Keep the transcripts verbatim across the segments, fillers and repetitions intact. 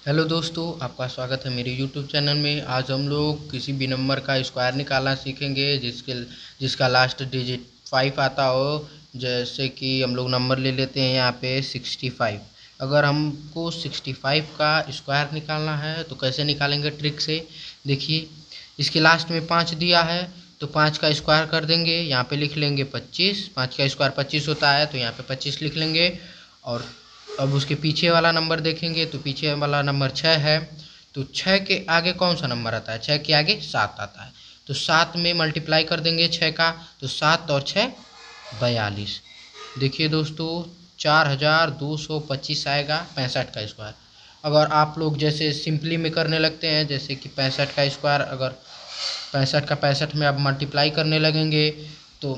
Hello दोस्तों, आपका स्वागत है मेरे यूट्यूब चैनल में। आज हम लोग किसी भी नंबर का स्क्वायर निकालना सीखेंगे जिसके जिसका लास्ट डिजिट फाइव आता हो। जैसे कि हम लोग नंबर ले लेते हैं यहाँ पे सिक्सटी फाइव। अगर हमको सिक्सटी फाइव का स्क्वायर निकालना है तो कैसे निकालेंगे ट्रिक से। देखिए, इसके लास्ट में पाँच दिया है तो पाँच का स्क्वायर कर देंगे। यहाँ पे लिख लेंगे पच्चीस। पाँच का स्क्वायर पच्चीस होता है तो यहाँ पे पच्चीस लिख लेंगे। और अब उसके पीछे वाला नंबर देखेंगे तो पीछे वाला नंबर छः है, तो छः के आगे कौन सा नंबर आता है? छः के आगे सात आता है, तो सात में मल्टीप्लाई कर देंगे छः का, तो सात और छः बयालीस। देखिए दोस्तों, चार हजार दो सौ पच्चीस आएगा पैंसठ का स्क्वायर। अगर आप लोग जैसे सिंपली में करने लगते हैं, जैसे कि पैंसठ का स्क्वायर, अगर पैंसठ का पैंसठ में आप मल्टीप्लाई करने लगेंगे तो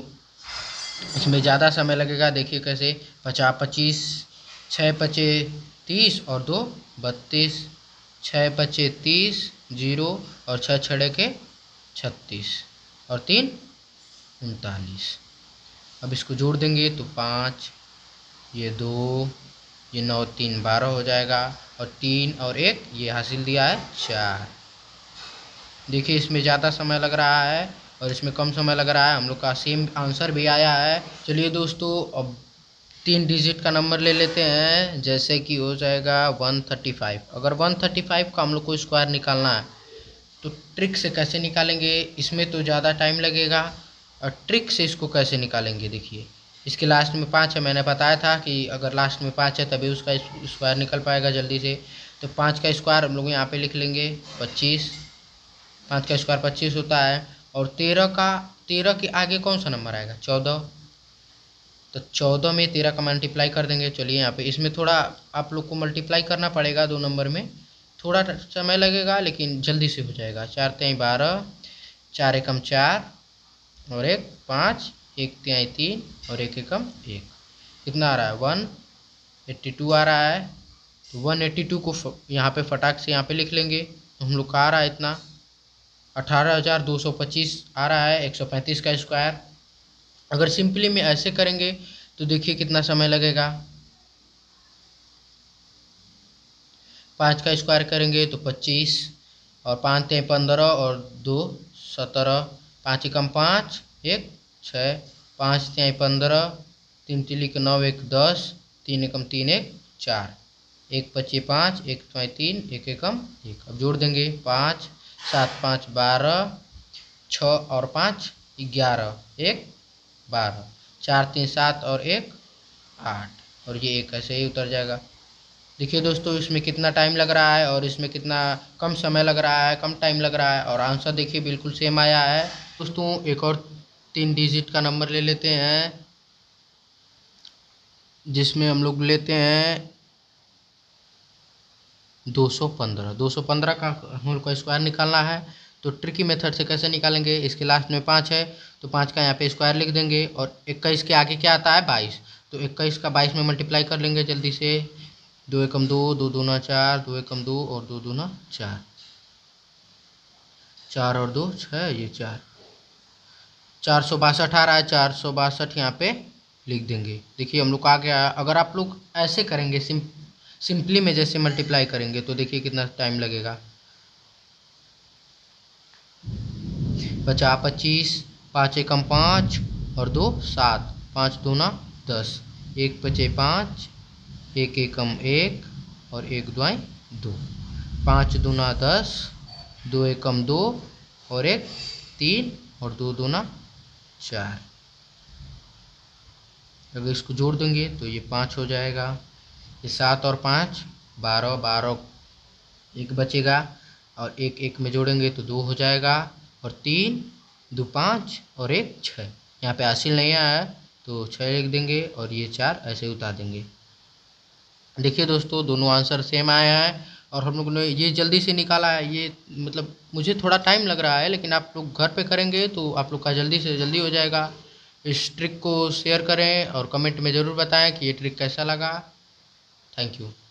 इसमें ज़्यादा समय लगेगा। देखिए कैसे, पचास पच्चीस, छः पचे तीस और दो बत्तीस, छः पचे तीस, जीरो और छः छड़े के छत्तीस और तीन उनतालीस। अब इसको जोड़ देंगे तो पाँच, ये दो, ये नौ, तीन बारह हो जाएगा, और तीन और एक ये हासिल दिया है चार। देखिए, इसमें ज़्यादा समय लग रहा है और इसमें कम समय लग रहा है। हम लोग का सेम आंसर भी आया है। चलिए दोस्तों, अब तीन डिजिट का नंबर ले लेते हैं, जैसे कि हो जाएगा वन थर्टी फाइव। अगर वन थर्टी फाइव का हम लोग को स्क्वायर निकालना है तो ट्रिक से कैसे निकालेंगे? इसमें तो ज़्यादा टाइम लगेगा, और ट्रिक से इसको कैसे निकालेंगे। देखिए, इसके लास्ट में पाँच है, मैंने बताया था कि अगर लास्ट में पाँच है तभी उसका स्क्वायर निकल पाएगा जल्दी से। तो पाँच का स्क्वायर हम लोग यहाँ पे लिख लेंगे पच्चीस। पाँच का स्क्वायर पच्चीस होता है, और तेरह का तेरह के आगे कौन सा नंबर आएगा? चौदह। तो चौदह में तेरह का मल्टीप्लाई कर देंगे। चलिए, यहाँ पे इसमें थोड़ा आप लोग को मल्टीप्लाई करना पड़ेगा, दो नंबर में थोड़ा समय लगेगा लेकिन जल्दी से हो जाएगा। चार तिहाई बारह, चार एकम चार और एक पाँच, एक तिहाई तीन और एक एकम एक। कितना आ रहा है? वन एट्टी टू आ रहा है। तो वन एट्टी टू को यहाँ पे फटाक से यहाँ पे लिख लेंगे, तो हम लोग का आ रहा है इतना अठारह हजार दो सौ पच्चीस आ रहा है, एक सौ पैंतीस का स्क्वायर। अगर सिंपली में ऐसे करेंगे तो देखिए कितना समय लगेगा। पाँच का स्क्वायर करेंगे तो पच्चीस, और पाँच तें पंद्रह और दो सत्रह, पाँच एकम पाँच, एक छः, पाँच तें पंद्रह, तीन तिली के नौ, एक दस, तीन एकम तीन, एक चार, एक पच्चीस पाँच, एक चौं तीन, एक एकम एक। अब जोड़ देंगे, पाँच सात पाँच बारह, छः और पाँच ग्यारह, एक बारह, चार तीन सात और एक आठ, और ये एक ऐसे ही उतर जाएगा। देखिए दोस्तों, इसमें कितना टाइम लग रहा है और इसमें कितना कम समय लग रहा है, कम टाइम लग रहा है, और आंसर देखिए बिल्कुल सेम आया है। दोस्तों, एक और तीन डिजिट का नंबर ले लेते हैं, जिसमें हम लोग लेते हैं दो सौ पंद्रह। दो सौ पंद्रह का हम लोग को स्क्वायर निकालना है, तो ट्रिकी मेथड से कैसे निकालेंगे? इसके लास्ट में पाँच है तो पाँच का यहाँ पे स्क्वायर लिख देंगे, और इक्कीस के आगे क्या आता है? बाईस। तो इक्कीस का बाईस में मल्टीप्लाई कर लेंगे जल्दी से। दो एकम दो, दो दूना चार, दो एकम दो और दो दूना चार, चार और दो छः, ये चार, चार सौ बासठ आ रहा है। चार सौ बासठ यहाँ पे लिख देंगे। देखिए हम लोग का आ गया। अगर आप लोग ऐसे करेंगे, सिम सिंपली में जैसे मल्टीप्लाई करेंगे, तो देखिए कितना टाइम लगेगा। पचास पच्चीस, पाँच एकम पाँच और दो सात, पाँच दूना दस, एक पचे पाँच, एक एकम एक और एक दुआई दो, पाँच दूना दस, दो एकम दो और एक तीन और दो दूना चार। अगर इसको जोड़ देंगे तो ये पाँच हो जाएगा। ये सात और पाँच बारह, बारह एक बचेगा, और एक एक में जोड़ेंगे तो दो हो जाएगा, और तीन दो पाँच और एक छः। यहाँ पे हासिल नहीं आया तो छः लिख देंगे, और ये चार ऐसे उतार देंगे। देखिए दोस्तों, दोनों आंसर सेम आया है, और हम लोग ने ये जल्दी से निकाला है। ये मतलब मुझे थोड़ा टाइम लग रहा है, लेकिन आप लोग घर पे करेंगे तो आप लोग का जल्दी से जल्दी हो जाएगा। इस ट्रिक को शेयर करें और कमेंट में ज़रूर बताएं कि ये ट्रिक कैसा लगा। Thank you.